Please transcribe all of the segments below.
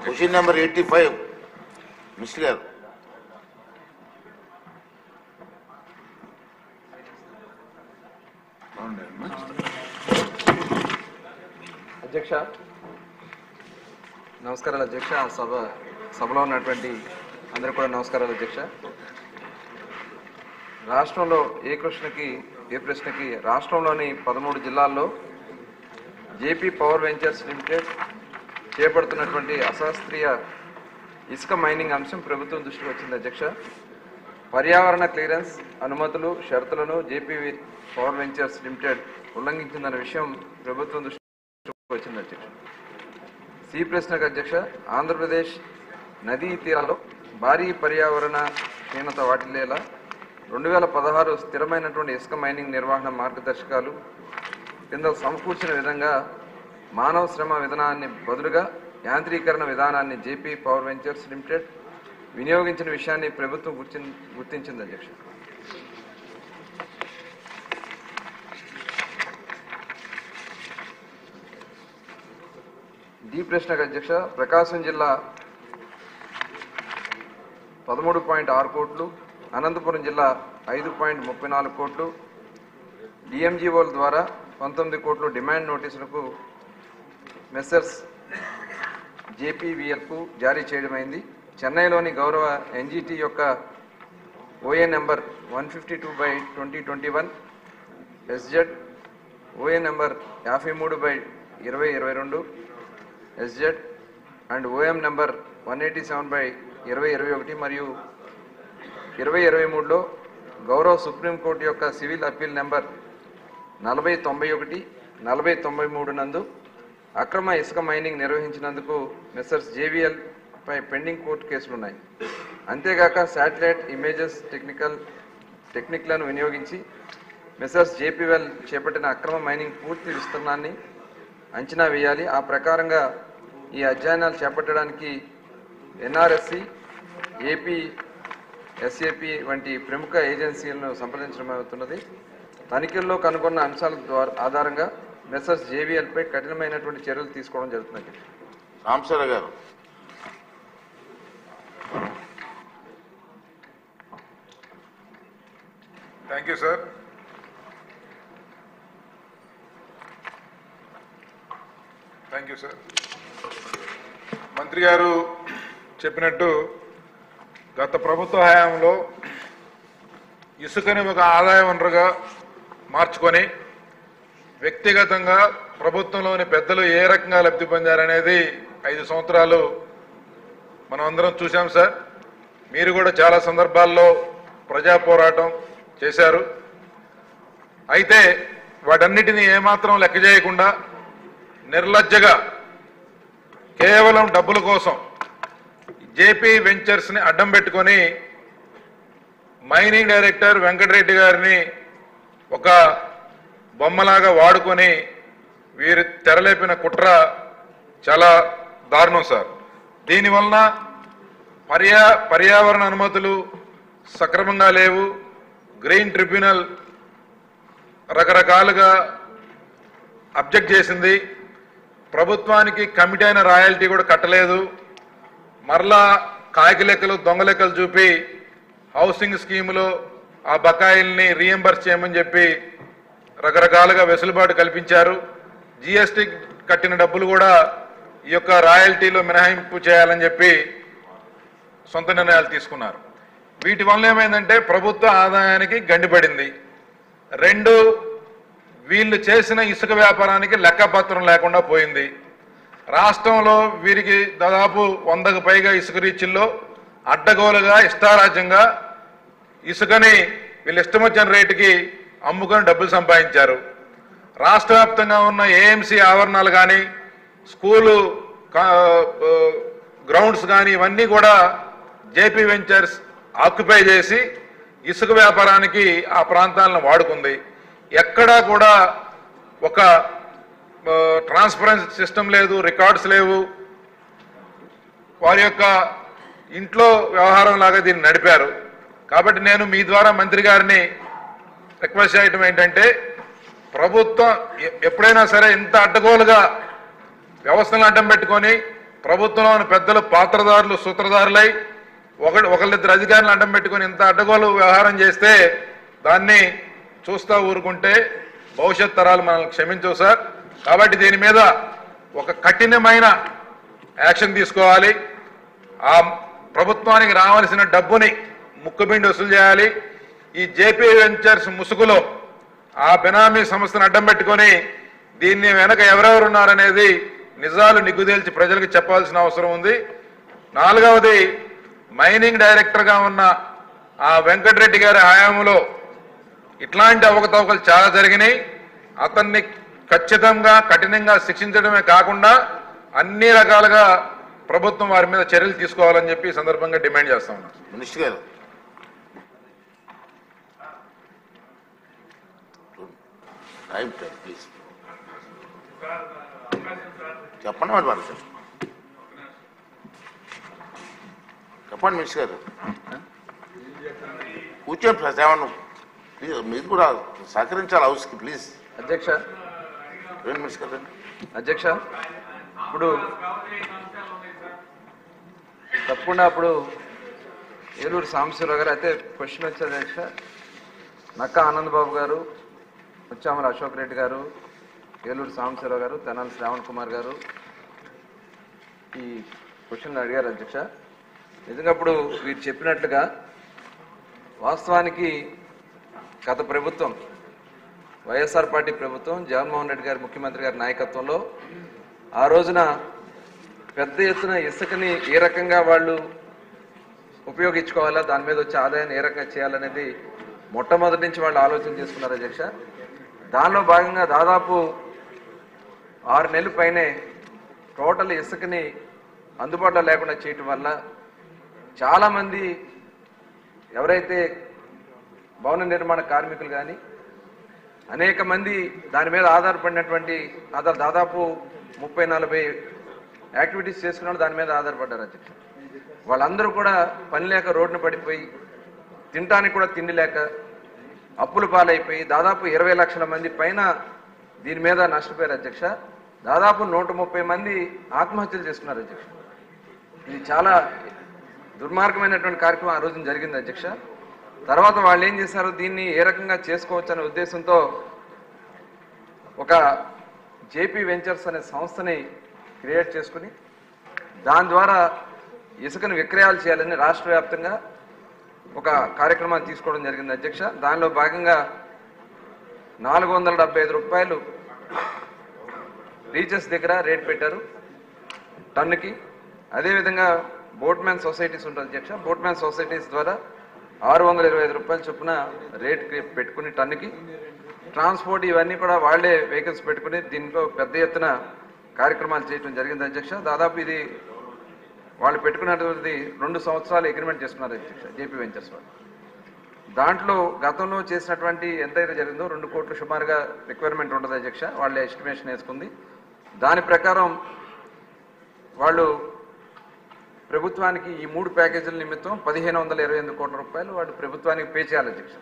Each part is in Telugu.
క్వశ్చన్ నెంబర్ 85 మిస్టర్ గారు. అధ్యక్ష, నమస్కారాలు అధ్యక్ష. సభలో ఉన్నటువంటి అందరూ కూడా నమస్కారాలు అధ్యక్ష. రాష్ట్రంలో ఏ ప్రశ్నకి రాష్ట్రంలోని 13 జిల్లాల్లో జేపీ పవర్ వెంచర్స్ లిమిటెడ్ చేపడుతున్నటువంటి అశాస్త్రీయ ఇసుక మైనింగ్ అంశం ప్రభుత్వం దృష్టికి వచ్చింది అధ్యక్ష. పర్యావరణ క్లియరెన్స్ అనుమతులు షరతులను జేపీ పవర్ వెంచర్స్ లిమిటెడ్ ఉల్లంఘించిందన్న విషయం ప్రభుత్వం దృష్టికి వచ్చింది అధ్యక్ష. సి ప్రశ్నకు అధ్యక్ష, ఆంధ్రప్రదేశ్ నదీ తీరాల్లో భారీ పర్యావరణ క్షీణత వాటిల్లేలా 2016 స్థిరమైనటువంటి ఇసుక మైనింగ్ నిర్వహణ మార్గదర్శకాలు కింద సమకూర్చిన విధంగా మానవ శ్రమ విధానాన్ని బదులుగా యాంత్రీకరణ విధానాన్ని జేపీ పవర్ వెంచర్స్ లిమిటెడ్ వినియోగించిన విషయాన్ని ప్రభుత్వం గుర్తించింది అధ్యక్ష. డి ప్రశ్నకు అధ్యక్ష, ప్రకాశం జిల్లా 13.6 కోట్లు, అనంతపురం జిల్లా 5.34 కోట్లు, డిఎంజీఓల ద్వారా 19 కోట్లు డిమాండ్ నోటీసులకు మెస్సర్స్ జేపీవీఎల్కు జారీ చేయడమైంది. చెన్నైలోని గౌరవ ఎన్జీటీ యొక్క OA number 152/2021 SZ, OA number 53/2022 SZ and OM number 187/2021 మరియు 2023లో గౌరవ సుప్రీంకోర్టు యొక్క సివిల్ అప్పీల్ నెంబర్ 4091, 4093 నందు అక్రమ ఇసుక మైనింగ్ నిర్వహించినందుకు మెస్సర్స్ జేవీఎల్ పై పెండింగ్ కోర్టు కేసులున్నాయి. అంతేగాక శాటిలైట్ ఇమేజెస్ టెక్నిక్లను వినియోగించి మెస్సర్స్ జేపీవీఎల్ చేపట్టిన అక్రమ మైనింగ్ పూర్తి విస్తీర్ణాన్ని అంచనా వేయాలి. ఆ ప్రకారంగా ఈ అధ్యయనాలు చేపట్టడానికి ఎన్ఆర్ఎస్సి, ఏపీ ఎస్ఏపీ వంటి ప్రముఖ ఏజెన్సీలను సంప్రదించడం అవుతున్నది. తనిఖీల్లో కనుగొన్న అంశాల ఆధారంగా మెస్సర్స్ జేవీఎల్పై కఠినమైనటువంటి చర్యలు తీసుకోవడం జరుగుతుంది. రామచంద్ర గారు. Thank you sir. మంత్రి గారు చెప్పినట్టు గత ప్రభుత్వ హయాంలో ఇసుకని ఒక ఆదాయ వనరుగా మార్చుకొని వ్యక్తిగతంగా ప్రభుత్వంలోని పెద్దలు ఏ రకంగా లబ్ధి పొందారనేది 5 సంవత్సరాలు మనం అందరం చూసాం సార్. మీరు కూడా చాలా సందర్భాల్లో ప్రజా పోరాటం చేశారు. అయితే వాటన్నిటినీ ఏమాత్రం లెక్క చేయకుండా నిర్లజ్జగా కేవలం డబ్బుల కోసం జేపీ వెంచర్స్ని అడ్డం పెట్టుకొని మైనింగ్ డైరెక్టర్ వెంకటరెడ్డి గారిని ఒక బొమ్మలాగా వాడుకొని వీరు తెరలేపిన కుట్ర చాలా దారుణం సార్. దీనివలన పర్యావరణ అనుమతులు సక్రమంగా లేవు. గ్రీన్ ట్రిబ్యునల్ రకరకాలుగా అబ్జెక్ట్ చేసింది. ప్రభుత్వానికి కమిటీ అయిన రాయల్టీ కూడా కట్టలేదు. మరలా కాకి లెక్కలు దొంగ లెక్కలు చూపి హౌసింగ్ స్కీములో ఆ బకాయిల్ని రీఎంబర్స్ చేయమని చెప్పి రకరకాలుగా వెసులుబాటు కల్పించారు. జిఎస్టీ కట్టిన డబ్బులు కూడా ఈ యొక్క రాయల్టీలో మినహాయింపు చేయాలని చెప్పి సొంత నిర్ణయాలు తీసుకున్నారు. వీటి వల్ల ఏమైందంటే ప్రభుత్వ ఆదాయానికి గండిపడింది. 2, వీళ్ళు చేసిన ఇసుక వ్యాపారానికి లెక్కపత్రం లేకుండా పోయింది. రాష్ట్రంలో వీరికి దాదాపు 100కు పైగా ఇసుక రీచ్ల్లో అడ్డగోలుగా ఇష్టారాజ్యంగా ఇసుకని వీళ్ళు ఇష్టం వచ్చిన రేటుకి అమ్ముకొని డబ్బులు సంపాదించారు. రాష్ట్ర వ్యాప్తంగా ఉన్న ఏఎంసీ ఆవరణాలు కానీ స్కూలు గ్రౌండ్స్ కానీ ఇవన్నీ కూడా జేపీ వెంచర్స్ ఆక్యుపై చేసి ఇసుక వ్యాపారానికి ఆ ప్రాంతాలను వాడుకుంది. ఎక్కడా కూడా ఒక ట్రాన్స్పరెన్సీ సిస్టమ్ లేదు, రికార్డ్స్ లేవు. వారి యొక్క ఇంట్లో వ్యవహారం లాగా దీన్ని నడిపారు. కాబట్టి నేను మీ ద్వారా మంత్రి గారిని రిక్వెస్ట్ చేయడం ఏంటంటే, ప్రభుత్వం ఎప్పుడైనా సరే ఇంత అడ్డగోలుగా వ్యవస్థలను అడ్డం పెట్టుకొని ప్రభుత్వంలోని పెద్దలు పాత్రదారులు సూత్రధారులై ఒకళ్ళిద్దరు అధికారులు అడ్డం పెట్టుకుని ఇంత అడ్డగోలు వ్యవహారం చేస్తే దాన్ని చూస్తూ ఊరుకుంటే భవిష్యత్ తరాలు మనల్ని క్షమించవు సార్. కాబట్టి దీని మీద ఒక కఠినమైన యాక్షన్ తీసుకోవాలి. ఆ ప్రభుత్వానికి రావాల్సిన డబ్బుని ముక్కుబిండి వసూలు చేయాలి. ఈ జేపీ వెంచర్స్ ముసుగులో ఆ బెనామీ సంస్థను అడ్డం పెట్టుకొని దీన్ని వెనక ఎవరెవరు ఉన్నారనేది నిజాలు నిగ్గుదేల్చి ప్రజలకు చెప్పాల్సిన అవసరం ఉంది. నాలుగవది, మైనింగ్ డైరెక్టర్గా ఉన్న ఆ వెంకటరెడ్డి గారి హయాంలో ఇట్లాంటి అవకతవకలు చాలా జరిగినాయి. అతన్ని ఖచ్చితంగా కఠినంగా శిక్షించడమే కాకుండా అన్ని రకాలుగా ప్రభుత్వం వారి మీద చర్యలు తీసుకోవాలని చెప్పి ఈ సందర్భంగా డిమాండ్ చేస్తా ఉన్నాం. మినిస్టర్ గారు ప్లీజ్ చెప్పండి మరి వాళ్ళు చెప్పండి మినిస్టర్ గారు. కూర్చోండి ప్రజావనం ప్లీజ్, మీరు కూడా సహకరించాలి హౌస్కి ప్లీజ్. అధ్యక్ష మినిస్టర్ గారు అధ్యక్ష ఇప్పుడు తప్పకుండా అప్పుడు ఏలూరు సాంబశివరావు గారు అయితే క్వశ్చన్ వచ్చారు అధ్యక్ష. నక్కా ఆనందబాబు గారు, ముచ్చామల అశోక్ రెడ్డి గారు, ఏలూరు సాంబశివరావు గారు, తెనాలి శ్రావణ్ కుమార్ గారు ఈ క్వశ్చన్లు అడిగారు అధ్యక్ష. నిజంగా అప్పుడు వీరు చెప్పినట్లుగా వాస్తవానికి గత ప్రభుత్వం వైఎస్ఆర్ పార్టీ ప్రభుత్వం జగన్మోహన్ రెడ్డి గారి ముఖ్యమంత్రి గారి నాయకత్వంలో ఆ రోజున పెద్ద ఎత్తున ఇసుకని ఏ రకంగా వాళ్ళు ఉపయోగించుకోవాలా, దాని మీద వచ్చే ఆదాయాన్ని ఏ రకంగా చేయాలనేది మొట్టమొదటి నుంచి వాళ్ళు ఆలోచన చేసుకున్నారు అధ్యక్ష. దానిలో భాగంగా దాదాపు 6 నెలల పైనే టోటల్ ఇసుకని అందుబాటులో లేకుండా చేయటం వల్ల చాలామంది ఎవరైతే భవన నిర్మాణ కార్మికులు కానీ అనేక మంది దాని మీద ఆధారపడినటువంటి దాదాపు 30-40 యాక్టివిటీస్ చేసుకున్న దాని మీద ఆధారపడ్డారు అధ్యక్ష. వాళ్ళందరూ కూడా పని లేక రోడ్డున పడిపోయి తినడానికి కూడా తిండి లేక అప్పులు పాలైపోయి దాదాపు 20 లక్షల మంది పైన దీని మీద నష్టపోయారు అధ్యక్ష. దాదాపు 130 మంది ఆత్మహత్యలు చేసుకున్నారు అధ్యక్ష. ఇది చాలా దుర్మార్గమైనటువంటి కార్యక్రమం ఆ రోజున జరిగింది అధ్యక్ష. తర్వాత వాళ్ళు ఏం చేశారు, దీన్ని ఏ రకంగా చేసుకోవచ్చు అనే ఉద్దేశంతో ఒక జేపీ వెంచర్స్ అనే సంస్థని క్రియేట్ చేసుకుని దాని ద్వారా ఇసుకను విక్రయాలు చేయాలని రాష్ట్ర వ్యాప్తంగా ఒక కార్యక్రమాన్ని తీసుకోవడం జరిగింది అధ్యక్ష. దానిలో భాగంగా 475 రూపాయలు రీచెస్ దగ్గర రేట్ పెట్టారు టన్నుకి. అదేవిధంగా బోట్మ్యాన్ సొసైటీస్ ఉంటుంది అధ్యక్ష. బోట్మ్యాన్ సొసైటీస్ ద్వారా 625 రూపాయల చొప్పున రేట్ పెట్టుకుని టన్నుకి ట్రాన్స్పోర్ట్ ఇవన్నీ కూడా వాళ్లే వెహికల్స్ పెట్టుకుని దీంట్లో పెద్ద ఎత్తున కార్యక్రమాలు చేయడం జరిగింది అధ్యక్ష. దాదాపు ఇది వాళ్ళు పెట్టుకున్నటువంటి 2 సంవత్సరాలు అగ్రిమెంట్ చేసుకున్నారు అధ్యక్ష జేపీ వెంచర్స్ వాళ్ళు. దాంట్లో గతంలో చేసినటువంటి ఎంతైతే జరిగిందో 2 కోట్లు సుమారుగా రిక్వైర్మెంట్ ఉంటుంది అధ్యక్ష. వాళ్ళే ఎస్టిమేషన్ వేసుకుంది. దాని ప్రకారం వాళ్ళు ప్రభుత్వానికి ఈ 3 ప్యాకేజీల నిమిత్తం 1528 కోట్ల రూపాయలు వాడు ప్రభుత్వానికి పే చేయాలి అధ్యక్ష.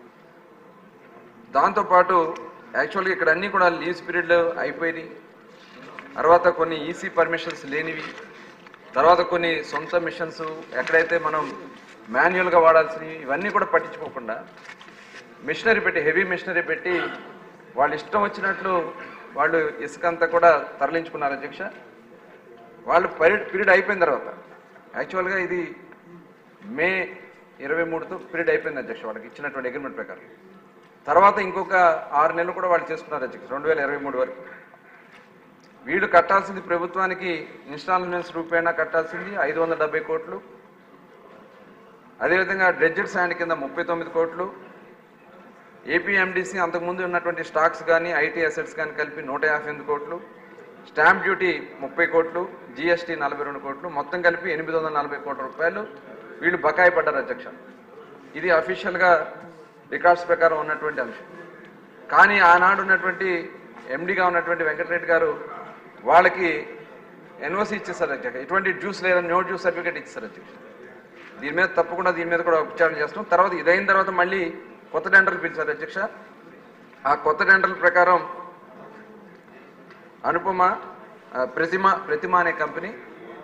దాంతోపాటు యాక్చువల్గా ఇక్కడ అన్నీ కూడా లీజ్ పీరియడ్లు అయిపోయినాయి. తర్వాత కొన్ని ఈసీ పర్మిషన్స్ లేనివి, తర్వాత కొన్ని సొంత మిషన్స్ ఎక్కడైతే మనం మాన్యువల్గా వాడాల్సినవి ఇవన్నీ కూడా పట్టించుకోకుండా మిషనరీ పెట్టి హెవీ మిషనరీ పెట్టి వాళ్ళు ఇష్టం వచ్చినట్లు వాళ్ళు ఇసుక అంతా కూడా తరలించుకున్నారు అధ్యక్ష. వాళ్ళు పీరియడ్ అయిపోయిన తర్వాత యాక్చువల్గా ఇది మే 23తో పీరియడ్ అయిపోయింది అధ్యక్ష వాళ్ళకి ఇచ్చినటువంటి అగ్రిమెంట్ ప్రకారం. తర్వాత ఇంకొక 6 నెలలు కూడా వాళ్ళు చేసుకున్నారు అధ్యక్ష 2023 వరకు. వీళ్ళు కట్టాల్సింది ప్రభుత్వానికి ఇన్స్టాల్మెంట్స్ రూపేణా కట్టాల్సింది 570 కోట్లు. అదేవిధంగా డ్రెడ్జెడ్ శాండ్ కింద 39 కోట్లు. ఏపీఎండిసి అంతకుముందు ఉన్నటువంటి స్టాక్స్ కానీ ఐటీ అసెట్స్ కానీ కలిపి 158 కోట్లు. స్టాంప్ డ్యూటీ 30 కోట్లు, జిఎస్టీ 42 కోట్లు, మొత్తం కలిపి 840 కోట్ల రూపాయలు వీళ్ళు బకాయి పడ్డారు అధ్యక్ష. ఇది అఫీషియల్గా రికార్డ్స్ ప్రకారం ఉన్నటువంటి అంశం. కానీ ఆనాడు ఉన్నటువంటి ఎండీగా ఉన్నటువంటి వెంకటరెడ్డి గారు వాళ్ళకి ఎన్ఓసి ఇచ్చేస్తారు అధ్యక్ష. ఇటువంటి డ్యూస్ లేదని నో డ్యూస్ సర్టిఫికేట్ ఇచ్చేస్తారు అధ్యక్ష. దీని మీద తప్పకుండా దీని మీద కూడా విచారణ చేస్తాం. తర్వాత ఇదైన తర్వాత మళ్ళీ కొత్త టెండర్లు పిలిచారు అధ్యక్ష. ఆ కొత్త టెండర్ల ప్రకారం అనుపమ ప్రతిమ అనే కంపెనీ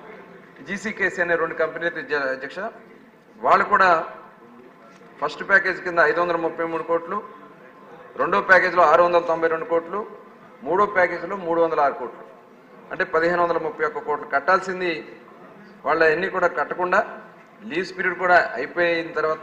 జీసీకేసీ అనే 2 కంపెనీలు అధ్యక్ష. వాళ్ళు కూడా ఫస్ట్ ప్యాకేజ్ కింద 533 కోట్లు, రెండో ప్యాకేజీలో 692 కోట్లు, మూడో ప్యాకేజీలో 306 కోట్లు, అంటే 1531 కోట్లు కట్టాల్సింది వాళ్ళ ఎన్ని కూడా కట్టకుండా లీజ్ పీరియడ్ కూడా అయిపోయిన తర్వాత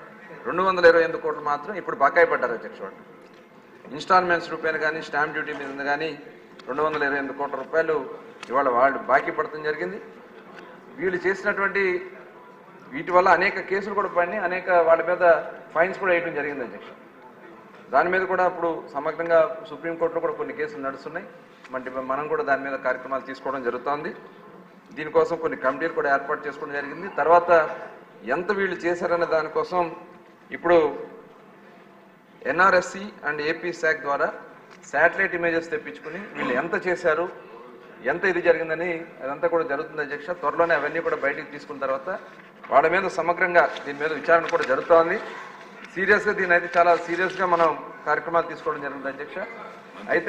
228 కోట్లు మాత్రం ఇప్పుడు బకాయి పడ్డారు అధ్యక్ష. వాళ్ళు ఇన్స్టాల్మెంట్స్ రూపాయలు కానీ స్టాంప్ డ్యూటీ మీద కానీ 228 కోట్ల రూపాయలు ఇవాళ వాళ్ళు బాకీ పడటం జరిగింది. వీళ్ళు చేసినటువంటి వీటి వల్ల అనేక కేసులు కూడా పడినాయి, అనేక వాళ్ళ మీద ఫైన్స్ కూడా వేయడం జరిగింది అధ్యక్ష. దాని మీద కూడా ఇప్పుడు సమగ్రంగా సుప్రీంకోర్టులో కూడా కొన్ని కేసులు నడుస్తున్నాయి. మనం కూడా దాని మీద కార్యక్రమాలు తీసుకోవడం జరుగుతోంది. దీనికోసం కొన్ని కమిటీలు కూడా ఏర్పాటు చేసుకోవడం జరిగింది. తర్వాత ఎంత వీళ్ళు చేశారనే దానికోసం ఇప్పుడు ఎన్ఆర్ఎస్సి అండ్ ఏపీ శాఖ ద్వారా శాటిలైట్ ఇమేజెస్ తెప్పించుకుని వీళ్ళు ఎంత చేశారు, ఎంత ఇది జరిగిందని అదంతా కూడా జరుగుతుంది అధ్యక్ష. త్వరలోనే అవన్నీ కూడా బయటికి తీసుకున్న తర్వాత వాళ్ళ మీద సమగ్రంగా దీని మీద విచారణ కూడా జరుగుతోంది. సీరియస్గా దీని అయితే చాలా సీరియస్గా మనం కార్యక్రమాలు తీసుకోవడం జరుగుతుంది అధ్యక్ష. అయితే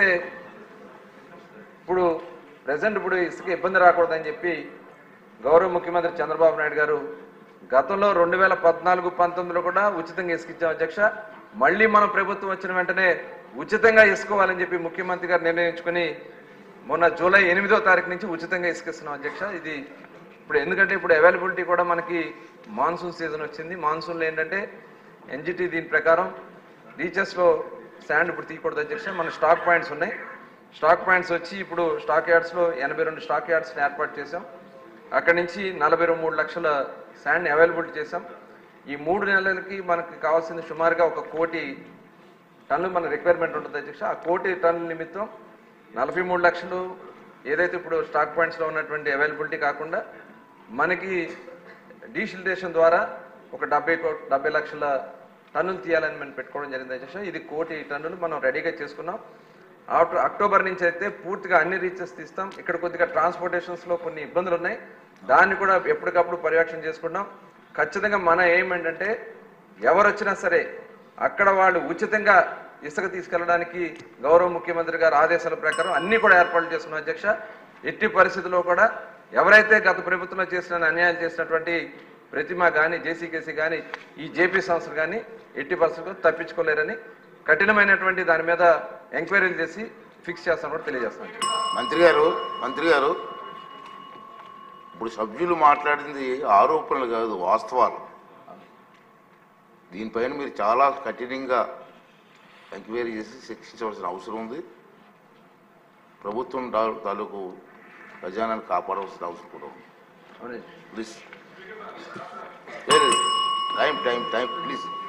ఇప్పుడు ప్రజెంట్ ఇప్పుడు ఇసుక ఇబ్బంది రాకూడదని చెప్పి గౌరవ ముఖ్యమంత్రి చంద్రబాబు నాయుడు గారు గతంలో 2014-19లో కూడా ఉచితంగా ఇసుక ఇచ్చాం అధ్యక్ష. మళ్ళీ మనం ప్రభుత్వం వచ్చిన వెంటనే ఉచితంగా ఇసుకోవాలని చెప్పి ముఖ్యమంత్రి గారు నిర్ణయించుకుని మొన్న జూలై 8వ తారీఖు నుంచి ఉచితంగా ఇసుక ఇస్తున్నాం అధ్యక్ష. ఇది ఇప్పుడు ఎందుకంటే ఇప్పుడు అవైలబిలిటీ కూడా మనకి మాన్సూన్ సీజన్ వచ్చింది. మాన్సూన్లో ఏంటంటే ఎన్జిటి దీని ప్రకారం రీచెస్లో శాండ్ ఇప్పుడు తీయకూడదు అధ్యక్ష. మన స్టాక్ పాయింట్స్ ఉన్నాయి. స్టాక్ పాయింట్స్ వచ్చి ఇప్పుడు స్టాక్ యార్డ్స్లో 82 స్టాక్ యార్డ్స్ని ఏర్పాటు చేశాం. అక్కడి నుంచి 43 లక్షల శాండ్ని అవైలబిలిటీ చేశాం. ఈ 3 నెలలకి మనకి కావాల్సింది సుమారుగా 1 కోటి టన్నులు మన రిక్వైర్మెంట్ ఉంటుంది అధ్యక్ష. ఆ 1 కోటి టన్నుల నిమిత్తం 43 లక్షలు ఏదైతే ఇప్పుడు స్టాక్ పాయింట్స్లో ఉన్నటువంటి అవైలబిలిటీ కాకుండా మనకి డీసిల్టేషన్ ద్వారా ఒక 70 లక్షల టన్నులు తీయాలని మనం పెట్టుకోవడం జరిగింది అధ్యక్ష. ఇది 1 కోటి టన్నులు మనం రెడీగా చేసుకున్నాం. అక్టోబర్ నుంచి అయితే పూర్తిగా అన్ని రీచెస్ తీస్తాం. ఇక్కడ కొద్దిగా ట్రాన్స్పోర్టేషన్స్లో కొన్ని ఇబ్బందులు ఉన్నాయి, దాన్ని కూడా ఎప్పటికప్పుడు పర్యవేక్షణ చేసుకున్నాం. ఖచ్చితంగా మన ఎయిమ్ ఏంటంటే ఎవరు వచ్చినా సరే అక్కడ వాళ్ళు ఉచితంగా ఇసుక తీసుకెళ్ళడానికి గౌరవ ముఖ్యమంత్రి గారి ఆదేశాల ప్రకారం అన్ని కూడా ఏర్పాట్లు చేసుకున్నాం అధ్యక్ష. ఎట్టి పరిస్థితుల్లో కూడా ఎవరైతే గత ప్రభుత్వంలో చేసిన అన్యాయాలు చేసినటువంటి ప్రతిమ కానీ జేసీకేసీ కానీ ఈ జేపీ సంస్థలు కానీ ఎట్టి పరిస్థితుల్లో తప్పించుకోలేరని కఠినమైనటువంటి దాని మీద ఎంక్వైరీలు చేసి ఫిక్స్ చేస్తాను కూడా తెలియజేస్తాను. మంత్రి గారు ఇప్పుడు సభ్యులు మాట్లాడింది ఆరోపణలు కాదు, వాస్తవాలు. దీనిపైన మీరు చాలా కఠినంగా ఎంక్వైరీ చేసి శిక్షించవలసిన అవసరం ఉంది. ప్రభుత్వం తాలూకు ఖజానాన్ని కాపాడవలసిన అవసరం కూడా ఉంది. Please time please.